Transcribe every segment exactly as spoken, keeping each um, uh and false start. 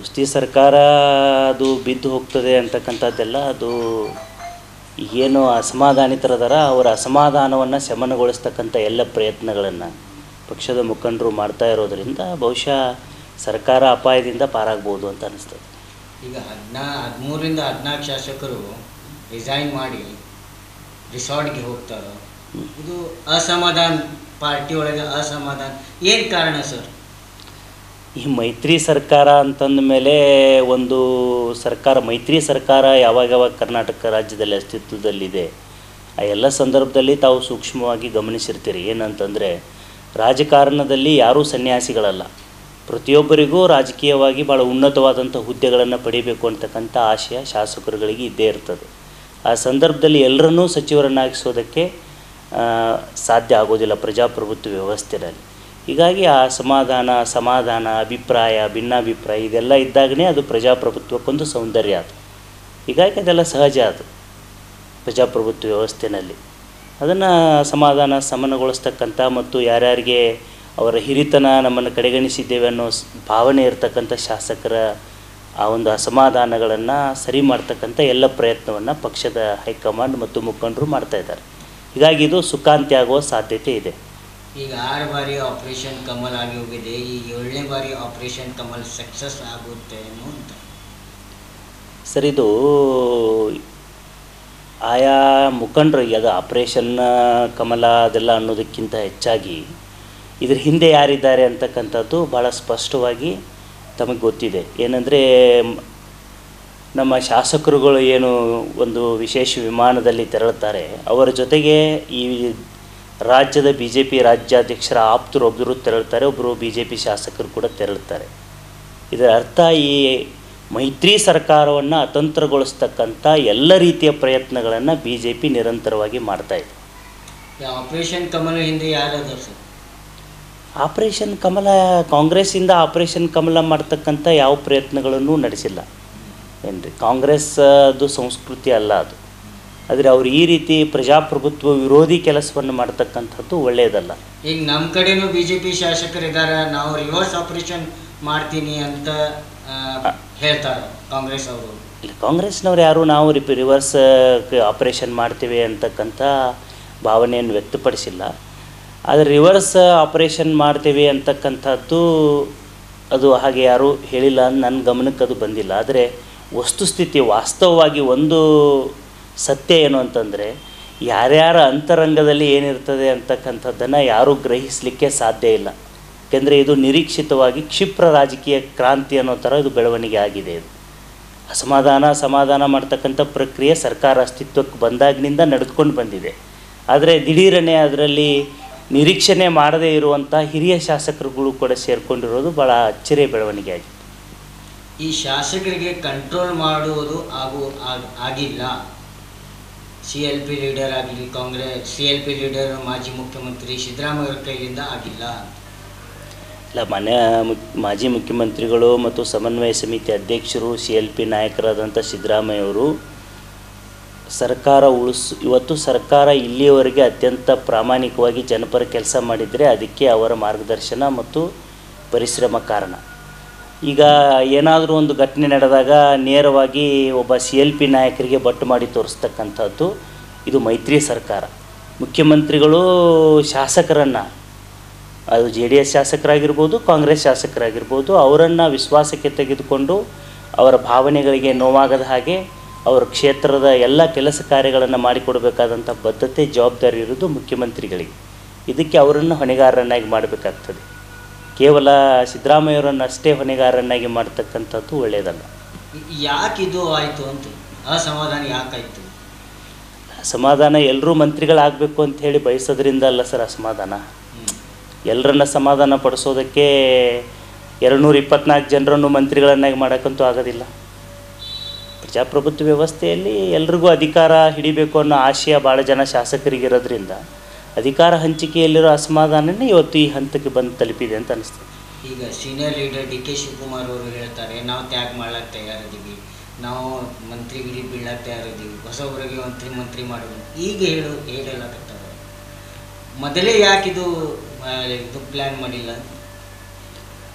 ದೋಸ್ತಿ ಸರ್ಕಾರ ಅದು ಬಿದ್ದು ಹೋಗ್ತದೆ ಅಂತಕ್ಕಂಥದ್ದೆಲ್ಲ ಅದು ಏನು ಅಸಮಾಧಾನಿತರದಾರ ಅವರ ಅಸಮಾಧಾನವನ್ನು ಶಮನಗೊಳಿಸ್ತಕ್ಕಂಥ ಎಲ್ಲ ಪ್ರಯತ್ನಗಳನ್ನು ಪಕ್ಷದ ಮುಖಂಡರು ಮಾಡ್ತಾ ಇರೋದರಿಂದ ಬಹುಶಃ ಸರ್ಕಾರ ಅಪಾಯದಿಂದ ಪಾರಾಗ್ಬೋದು ಅಂತ ಅನಿಸ್ತದೆ. ಈಗ ಹದಿನಾ ಹದಿಮೂರರಿಂದ ಹದಿನಾಲ್ಕು ಶಾಸಕರು ರಿಸೈನ್ ಮಾಡಿ ರಿಸಾರ್ಟ್ಗೆ ಹೋಗ್ತಾರೆ. ಇದು ಅಸಮಾಧಾನ, ಪಾರ್ಟಿ ಒಳಗೆ ಅಸಮಾಧಾನ ಏನು ಕಾರಣ ಸರ್? ಈ ಮೈತ್ರಿ ಸರ್ಕಾರ ಅಂತಂದ ಮೇಲೆ ಒಂದು ಸರ್ಕಾರ ಮೈತ್ರಿ ಸರ್ಕಾರ ಯಾವಾಗ ಯಾವಾಗ ಕರ್ನಾಟಕ ರಾಜ್ಯದಲ್ಲಿ ಅಸ್ತಿತ್ವದಲ್ಲಿದೆ ಆ ಎಲ್ಲ ಸಂದರ್ಭದಲ್ಲಿ ತಾವು ಸೂಕ್ಷ್ಮವಾಗಿ ಗಮನಿಸಿರ್ತೀರಿ. ಏನಂತಂದರೆ ರಾಜಕಾರಣದಲ್ಲಿ ಯಾರೂ ಸನ್ಯಾಸಿಗಳಲ್ಲ. ಪ್ರತಿಯೊಬ್ಬರಿಗೂ ರಾಜಕೀಯವಾಗಿ ಭಾಳ ಉನ್ನತವಾದಂಥ ಹುದ್ದೆಗಳನ್ನು ಪಡಿಬೇಕು ಅಂತಕ್ಕಂಥ ಆಶಯ ಶಾಸಕರುಗಳಿಗೆ ಇದ್ದೇ ಇರ್ತದೆ. ಆ ಸಂದರ್ಭದಲ್ಲಿ ಎಲ್ಲರನ್ನೂ ಸಚಿವರನ್ನಾಗಿಸೋದಕ್ಕೆ ಸಾಧ್ಯ ಆಗೋದಿಲ್ಲ ಪ್ರಜಾಪ್ರಭುತ್ವ ವ್ಯವಸ್ಥೆಯಲ್ಲಿ. ಹೀಗಾಗಿ ಆ ಅಸಮಾಧಾನ, ಸಮಾಧಾನ, ಅಭಿಪ್ರಾಯ, ಭಿನ್ನಾಭಿಪ್ರಾಯ ಇದೆಲ್ಲ ಇದ್ದಾಗಲೇ ಅದು ಪ್ರಜಾಪ್ರಭುತ್ವಕ್ಕೊಂದು ಸೌಂದರ್ಯ ಅದು. ಹೀಗಾಗಿ ಅದೆಲ್ಲ ಸಹಜ ಅದು ಪ್ರಜಾಪ್ರಭುತ್ವ ವ್ಯವಸ್ಥೆಯಲ್ಲಿ. ಅದನ್ನು ಸಮಾಧಾನ ಸಮನಗೊಳಿಸ್ತಕ್ಕಂಥ ಮತ್ತು ಯಾರ್ಯಾರಿಗೆ ಅವರ ಹಿರಿತನ ನಮ್ಮನ್ನು ಕಡೆಗಣಿಸಿದ್ದೇವೆ ಅನ್ನೋ ಭಾವನೆ ಇರತಕ್ಕಂಥ ಶಾಸಕರ ಆ ಒಂದು ಅಸಮಾಧಾನಗಳನ್ನು ಸರಿ ಮಾಡ್ತಕ್ಕಂಥ ಎಲ್ಲ ಪ್ರಯತ್ನವನ್ನು ಪಕ್ಷದ ಹೈಕಮಾಂಡ್ ಮತ್ತು ಮುಖಂಡರು ಮಾಡ್ತಾಯಿದ್ದಾರೆ. ಹೀಗಾಗಿ ಇದು ಸುಖಾಂತ್ಯ ಆಗುವ ಸಾಧ್ಯತೆ ಇದೆ. ಈಗ ಆರು ಬಾರಿ ಆಪರೇಷನ್ ಕಮಲ್ ಆಗಿ ಹೋಗಿದೆ, ಈ ಏಳನೇ ಬಾರಿ ಆಪರೇಷನ್ ಕಮಲ್ ಸಕ್ಸಸ್ ಆಗುತ್ತೆ ಅಂತ ಸರ್, ಇದು ಆಯಾ ಮುಖಂಡರಿಗೆ ಅದು ಆಪರೇಷನ್ ಕಮಲ ಅದೆಲ್ಲ ಅನ್ನೋದಕ್ಕಿಂತ ಹೆಚ್ಚಾಗಿ ಇದ್ರ ಹಿಂದೆ ಯಾರಿದ್ದಾರೆ ಅಂತಕ್ಕಂಥದ್ದು ಭಾಳ ಸ್ಪಷ್ಟವಾಗಿ ತಮಗೆ ಗೊತ್ತಿದೆ. ಏನಂದರೆ ನಮ್ಮ ಶಾಸಕರುಗಳು ಏನು ಒಂದು ವಿಶೇಷ ವಿಮಾನದಲ್ಲಿ ತೆರಳುತ್ತಾರೆ, ಅವರ ಜೊತೆಗೆ ಈ ರಾಜ್ಯದ ಬಿ ಜೆ ಪಿ ರಾಜ್ಯಾಧ್ಯಕ್ಷರ ಆಪ್ತರು ಒಬ್ಬರು ತೆರಳುತ್ತಾರೆ, ಒಬ್ಬರು ಬಿ ಜೆ ಪಿ ಶಾಸಕರು ಕೂಡ ತೆರಳುತ್ತಾರೆ. ಇದರ ಅರ್ಥ ಈ ಮೈತ್ರಿ ಸರ್ಕಾರವನ್ನು ಅತಂತ್ರಗೊಳಿಸ್ತಕ್ಕಂಥ ಎಲ್ಲ ರೀತಿಯ ಪ್ರಯತ್ನಗಳನ್ನು ಬಿ ಜೆ ಪಿ ನಿರಂತರವಾಗಿ ಮಾಡ್ತಾಯಿದೆ. ಆಪರೇಷನ್ ಕಮಲ ಹಿಂದೆ ಯಾರಾದ್ರು ಸರ್? ಆಪರೇಷನ್ ಕಮಲ ಕಾಂಗ್ರೆಸ್ಸಿಂದ ಆಪರೇಷನ್ ಕಮಲ ಮಾಡ್ತಕ್ಕಂಥ ಯಾವ ಪ್ರಯತ್ನಗಳನ್ನು ನಡೆಸಿಲ್ಲ ಏನ್ರಿ. ಕಾಂಗ್ರೆಸ್ ಅದು ಸಂಸ್ಕೃತಿ ಅಲ್ಲ ಅದು. ಆದರೆ ಅವರು ಈ ರೀತಿ ಪ್ರಜಾಪ್ರಭುತ್ವ ವಿರೋಧಿ ಕೆಲಸವನ್ನು ಮಾಡ್ತಕ್ಕಂಥದ್ದು ಒಳ್ಳೆಯದಲ್ಲ. ಈಗ ನಮ್ಮ ಕಡೆನೂ ಬಿ ಜೆ ಪಿ ಶಾಸಕರಿದ್ದಾರೆ, ನಾವು ರಿವರ್ಸ್ ಆಪರೇಷನ್ ಮಾಡ್ತೀನಿ ಅಂತ ಹೇಳ್ತಾರೆ ಕಾಂಗ್ರೆಸ್ ಅವರು. ಇಲ್ಲ, ಕಾಂಗ್ರೆಸ್ನವ್ರು ಯಾರು ನಾವು ರಿಪಿ ರಿವರ್ಸ್ ಆಪರೇಷನ್ ಮಾಡ್ತೀವಿ ಅಂತಕ್ಕಂಥ ಭಾವನೆಯನ್ನು ವ್ಯಕ್ತಪಡಿಸಿಲ್ಲ. ಆದರೆ ರಿವರ್ಸ್ ಆಪರೇಷನ್ ಮಾಡ್ತೀವಿ ಅಂತಕ್ಕಂಥದ್ದು ಅದು ಹಾಗೆ ಯಾರೂ ಹೇಳಿಲ್ಲ, ನನ್ನ ಗಮನಕ್ಕೆ ಅದು ಬಂದಿಲ್ಲ. ಆದರೆ ವಸ್ತುಸ್ಥಿತಿ ವಾಸ್ತವವಾಗಿ ಒಂದು ಸತ್ಯ ಏನು ಅಂತಂದರೆ ಯಾರ್ಯಾರ ಅಂತರಂಗದಲ್ಲಿ ಏನಿರ್ತದೆ ಅಂತಕ್ಕಂಥದ್ದನ್ನು ಯಾರೂ ಗ್ರಹಿಸಲಿಕ್ಕೆ ಸಾಧ್ಯ ಇಲ್ಲ. ಯಾಕೆಂದರೆ ಇದು ನಿರೀಕ್ಷಿತವಾಗಿ ಕ್ಷಿಪ್ರ ರಾಜಕೀಯ ಕ್ರಾಂತಿ ಅನ್ನೋ ಥರ ಇದು ಬೆಳವಣಿಗೆ ಆಗಿದೆ. ಇದು ಅಸಮಾಧಾನ ಸಮಾಧಾನ ಮಾಡ್ತಕ್ಕಂಥ ಪ್ರಕ್ರಿಯೆ ಸರ್ಕಾರ ಅಸ್ತಿತ್ವಕ್ಕೆ ಬಂದಾಗಿನಿಂದ ನಡೆದುಕೊಂಡು ಬಂದಿದೆ. ಆದರೆ ದಿಢೀರನೆ ಅದರಲ್ಲಿ ನಿರೀಕ್ಷಣೆ ಮಾಡದೇ ಇರುವಂಥ ಹಿರಿಯ ಶಾಸಕರುಗಳು ಕೂಡ ಸೇರಿಕೊಂಡಿರೋದು ಭಾಳ ಅಚ್ಚರಿಯ ಬೆಳವಣಿಗೆ ಆಗಿದೆ. ಈ ಶಾಸಕರಿಗೆ ಕಂಟ್ರೋಲ್ ಮಾಡುವುದು ಆಗು ಆಗಿಲ್ಲ. ಸಿ ಎಲ್ ಪಿ ಲೀಡರ್ ಆಗಲಿ, Congress C L P leader ಮಾಜಿ ಮುಖ್ಯಮಂತ್ರಿ ಸಿದ್ದರಾಮಯ್ಯ ಕೈಯಿಂದ ಆಗಿಲ್ಲ. ಇಲ್ಲ, ಮಾನ್ಯ ಮಾಜಿ ಮುಖ್ಯಮಂತ್ರಿಗಳು ಮತ್ತು ಸಮನ್ವಯ ಸಮಿತಿ ಅಧ್ಯಕ್ಷರು ಸಿ ಎಲ್ ಪಿ ನಾಯಕರಾದಂಥ ಸಿದ್ದರಾಮಯ್ಯವರು ಸರ್ಕಾರ ಉಳಿಸ್ ಇವತ್ತು ಸರ್ಕಾರ ಇಲ್ಲಿಯವರೆಗೆ ಅತ್ಯಂತ ಪ್ರಾಮಾಣಿಕವಾಗಿ ಜನಪರ ಕೆಲಸ ಮಾಡಿದರೆ ಅದಕ್ಕೆ ಅವರ ಮಾರ್ಗದರ್ಶನ ಮತ್ತು ಪರಿಶ್ರಮ ಕಾರಣ. ಈಗ ಏನಾದರೂ ಒಂದು ಘಟನೆ ನಡೆದಾಗ ನೇರವಾಗಿ ಒಬ್ಬ ಸಿ ಎಲ್ ಪಿ ನಾಯಕರಿಗೆ ಬಟ್ಟು ಮಾಡಿ ತೋರಿಸ್ತಕ್ಕಂಥದ್ದು ಇದು ಮೈತ್ರಿ ಸರ್ಕಾರ. ಮುಖ್ಯಮಂತ್ರಿಗಳು ಶಾಸಕರನ್ನು, ಅದು ಜೆ ಡಿ ಎಸ್ ಶಾಸಕರಾಗಿರ್ಬೋದು, ಕಾಂಗ್ರೆಸ್ ಶಾಸಕರಾಗಿರ್ಬೋದು, ಅವರನ್ನು ವಿಶ್ವಾಸಕ್ಕೆ ತೆಗೆದುಕೊಂಡು ಅವರ ಭಾವನೆಗಳಿಗೆ ನೋವಾಗದ ಹಾಗೆ ಅವರ ಕ್ಷೇತ್ರದ ಎಲ್ಲ ಕೆಲಸ ಕಾರ್ಯಗಳನ್ನು ಮಾಡಿಕೊಡಬೇಕಾದಂಥ ಬದ್ಧತೆ ಜವಾಬ್ದಾರಿ ಇರೋದು ಮುಖ್ಯಮಂತ್ರಿಗಳಿಗೆ. ಇದಕ್ಕೆ ಅವರನ್ನು ಹೊಣೆಗಾರರನ್ನಾಗಿ ಮಾಡಬೇಕಾಗ್ತದೆ. ಕೇವಲ ಸಿದ್ದರಾಮಯ್ಯವರನ್ನು ಅಷ್ಟೇ ಹೊಣೆಗಾರರನ್ನಾಗಿ ಮಾಡ್ತಕ್ಕಂಥದ್ದು ಒಳ್ಳೆಯದಲ್ಲ. ಯಾಕೆ ಇದು ಆಯಿತು ಅಂತ ಅಸಮಾಧಾನ ಯಾಕಾಯಿತು? ಅಸಮಾಧಾನ ಎಲ್ಲರೂ ಮಂತ್ರಿಗಳಾಗಬೇಕು ಅಂತ ಹೇಳಿ ಬಯಸೋದ್ರಿಂದ ಅಲ್ಲ ಸರ್ ಅಸಮಾಧಾನ. ಎಲ್ಲರನ್ನ ಸಮಾಧಾನ ಪಡಿಸೋದಕ್ಕೆ ಎರಡು ನೂರ ಇಪ್ಪತ್ತ್ನಾಲ್ಕು ಜನರನ್ನು ಮಂತ್ರಿಗಳನ್ನಾಗಿ ಮಾಡೋಕ್ಕಂತೂ ಆಗೋದಿಲ್ಲ. ಪ್ರಜಾಪ್ರಭುತ್ವ ವ್ಯವಸ್ಥೆಯಲ್ಲಿ ಎಲ್ರಿಗೂ ಅಧಿಕಾರ ಹಿಡಿಬೇಕು ಅನ್ನೋ ಆಶಯ ಭಾಳ ಜನ ಶಾಸಕರಿಗಿರೋದ್ರಿಂದ ಅಧಿಕಾರ ಹಂಚಿಕೆಯಲ್ಲಿರೋ ಅಸಮಾಧಾನನೇ ಇವತ್ತು ಈ ಹಂತಕ್ಕೆ ಬಂದು ತಲುಪಿದೆ ಅಂತ ಅನಿಸ್ತದೆ. ಈಗ senior leader D K Shivakumar ಅವರು ಹೇಳ್ತಾರೆ, ನಾವು ತ್ಯಾಗ ಮಾಡ್ಲಿಕ್ಕೆ ತಯಾರಿದ್ದೀವಿ, ನಾವು ಮಂತ್ರಿಗಿರಿ ಬೀಳಕ್ಕೆ ತಯಾರಿದ್ದೀವಿ, ಹೊಸೊಬ್ಬರಿಗೆ ಮಂತ್ರಿ ಮಂತ್ರಿ ಮಾಡೋದು ಈಗ ಹೇಳು ಹೇಳಲಾಕತ್ತಾರೆ. ಮೊದಲೇ ಯಾಕಿದು ಇದು ಪ್ಲ್ಯಾನ್ ಮಾಡಿಲ್ಲ?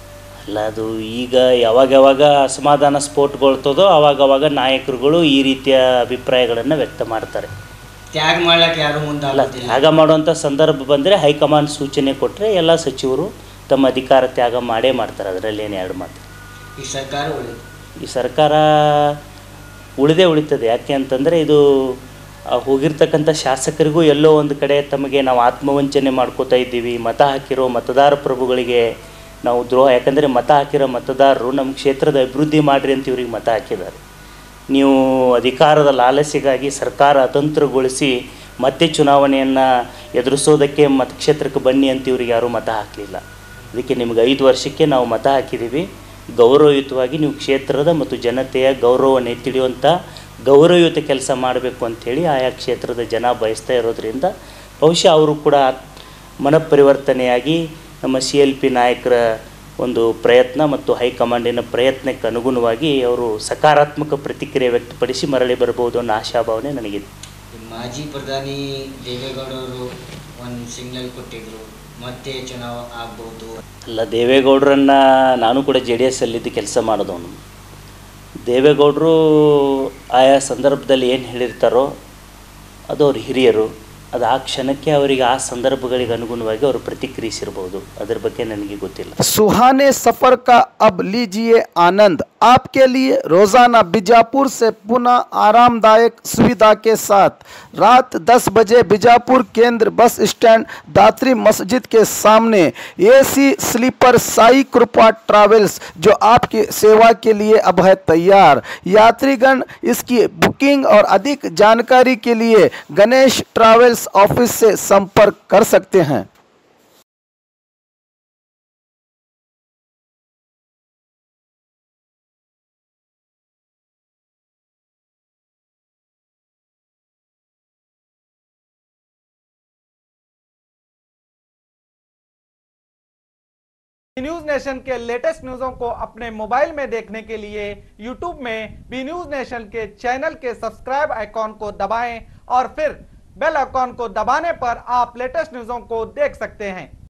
ಅಲ್ಲ ಅದು ಈಗ ಯಾವಾಗ ಯಾವಾಗ ಅಸಮಾಧಾನ ಸ್ಫೋಟಗೊಳ್ತದೋ ಆವಾಗವಾಗ ನಾಯಕರುಗಳು ಈ ರೀತಿಯ ಅಭಿಪ್ರಾಯಗಳನ್ನು ವ್ಯಕ್ತ ಮಾಡ್ತಾರೆ. ತ್ಯಾಗ ಮಾಡ್ಲಿಕ್ಕೆ ಯಾರು ಅಲ್ಲ, ಮುಂದಾಗೋದಿಲ್ಲ. ತ್ಯಾಗ ಮಾಡುವಂಥ ಸಂದರ್ಭ ಬಂದರೆ ಹೈಕಮಾಂಡ್ ಸೂಚನೆ ಕೊಟ್ಟರೆ ಎಲ್ಲ ಸಚಿವರು ತಮ್ಮ ಅಧಿಕಾರ ತ್ಯಾಗ ಮಾಡೇ ಮಾಡ್ತಾರೆ. ಅದರಲ್ಲಿ ಏನು ಎರಡು ಮಾತು. ಈ ಸರ್ಕಾರ ಉಳಿದು ಈ ಸರ್ಕಾರ ಉಳಿದೇ ಉಳಿತದೆ. ಯಾಕೆ ಅಂತಂದರೆ ಇದು ಆ ಹೋಗಿರ್ತಕ್ಕಂಥ ಶಾಸಕರಿಗೂ ಎಲ್ಲೋ ಒಂದು ಕಡೆ ತಮಗೆ ನಾವು ಆತ್ಮವಂಚನೆ ಮಾಡ್ಕೋತಾ ಇದ್ದೀವಿ, ಮತ ಹಾಕಿರೋ ಮತದಾರ ಪ್ರಭುಗಳಿಗೆ ನಾವು ದ್ರೋಹ. ಯಾಕಂದರೆ ಮತ ಹಾಕಿರೋ ಮತದಾರರು ನಮ್ಮ ಕ್ಷೇತ್ರದ ಅಭಿವೃದ್ಧಿ ಮಾಡಿರಿ ಅಂತ ಇವ್ರಿಗೆ ಮತ ಹಾಕಿದ್ದಾರೆ. ನೀವು ಅಧಿಕಾರದ ಲಾಲಸೆಗಾಗಿ ಸರ್ಕಾರ ಅತಂತ್ರಗೊಳಿಸಿ ಮತ್ತೆ ಚುನಾವಣೆಯನ್ನು ಎದುರಿಸೋದಕ್ಕೆ ಮತಕ್ಷೇತ್ರಕ್ಕೆ ಬನ್ನಿ ಅಂತ ಇವ್ರಿಗೆ ಯಾರೂ ಮತ ಹಾಕಲಿಲ್ಲ. ಅದಕ್ಕೆ ನಿಮ್ಗೆ ಐದು ವರ್ಷಕ್ಕೆ ನಾವು ಮತ ಹಾಕಿದ್ದೀವಿ. ಗೌರವಯುತವಾಗಿ ನೀವು ಕ್ಷೇತ್ರದ ಮತ್ತು ಜನತೆಯ ಗೌರವವನ್ನು ಎತ್ತಿಡಿಯುವಂಥ ಗೌರವಯುತ ಕೆಲಸ ಮಾಡಬೇಕು ಅಂಥೇಳಿ ಆಯಾ ಕ್ಷೇತ್ರದ ಜನ ಬಯಸ್ತಾ ಇರೋದ್ರಿಂದ ಬಹುಶಃ ಅವರು ಕೂಡ ಮನಪರಿವರ್ತನೆಯಾಗಿ ನಮ್ಮ ಸಿ ಎಲ್ ಪಿ ನಾಯಕರ ಒಂದು ಪ್ರಯತ್ನ ಮತ್ತು ಹೈಕಮಾಂಡಿನ ಪ್ರಯತ್ನಕ್ಕೆ ಅನುಗುಣವಾಗಿ ಅವರು ಸಕಾರಾತ್ಮಕ ಪ್ರತಿಕ್ರಿಯೆ ವ್ಯಕ್ತಪಡಿಸಿ ಮರಳಿ ಬರ್ಬೋದು ಅನ್ನೋ ಆಶಾಭಾವನೆ ನನಗಿದೆ. ಮಾಜಿ ಪ್ರಧಾನಿ ದೇವೇಗೌಡರು ಒಂದು ಸಿಗ್ನಲ್ ಕೊಟ್ಟಿದ್ರು, ಮತ್ತೆ ಚುನಾವಣೆ ಆಗ್ಬೋದು. ಅಲ್ಲ, ದೇವೇಗೌಡರನ್ನು ನಾನು ಕೂಡ ಜೆ ಡಿ ಎಸ್ ಅಲ್ಲಿದ್ದು ಕೆಲಸ ಮಾಡಿದವನು. ದೇವೇಗೌಡರು ಆಯಾ ಸಂದರ್ಭದಲ್ಲಿ ಏನು ಹೇಳಿರ್ತಾರೋ ಅದು ಅವ್ರ ಹಿರಿಯರು. ಅದು ಆ ಕ್ಷಣಕ್ಕೆ ಅವರಿಗೆ ಆ ಸಂದರ್ಭಗಳಿಗೆ ಅನುಗುಣವಾಗಿ ಅವರು ಪ್ರತಿಕ್ರಿಯಿಸಿರಬಹುದು. ಅದರ ಬಗ್ಗೆ ನನಗೆ ಗೊತ್ತಿಲ್ಲ. सुहाने सफर का अब लीजिए आनंद। आपके लिए रोजाना बीजापुर से पुनः आरामदायक सुविधा के साथ रात दस बजे बीजापुर केंद्र बस स्टैंड दात्री मस्जिद के सामने एसी स्लीपर साई कृपा ट्रैवल्स जो आपकी सेवा के लिए अब है तैयार। यात्रीगण इसकी बुकिंग और अधिक जानकारी के लिए गणेश ट्रैवल्स ऑफिस से संपर्क कर सकते हैं। बी न्यूज नेशन के लेटेस्ट न्यूज़ों को अपने मोबाइल में देखने के लिए यूट्यूब में बी न्यूज नेशन के चैनल के सब्सक्राइब आइकॉन को दबाएं और फिर बेल आइकॉन को दबाने पर आप लेटेस्ट न्यूज़ों को देख सकते हैं।